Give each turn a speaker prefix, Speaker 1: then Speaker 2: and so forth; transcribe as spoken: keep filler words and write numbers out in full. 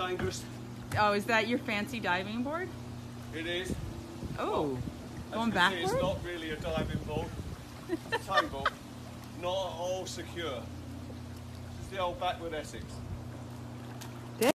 Speaker 1: dangerous.
Speaker 2: Oh, is that your fancy diving board?
Speaker 1: It is.
Speaker 2: Oh,
Speaker 1: Well,
Speaker 2: going
Speaker 1: as you can see,
Speaker 2: backward?
Speaker 1: it's not really a diving board. It's a table, not all secure. This is the old backward Essex.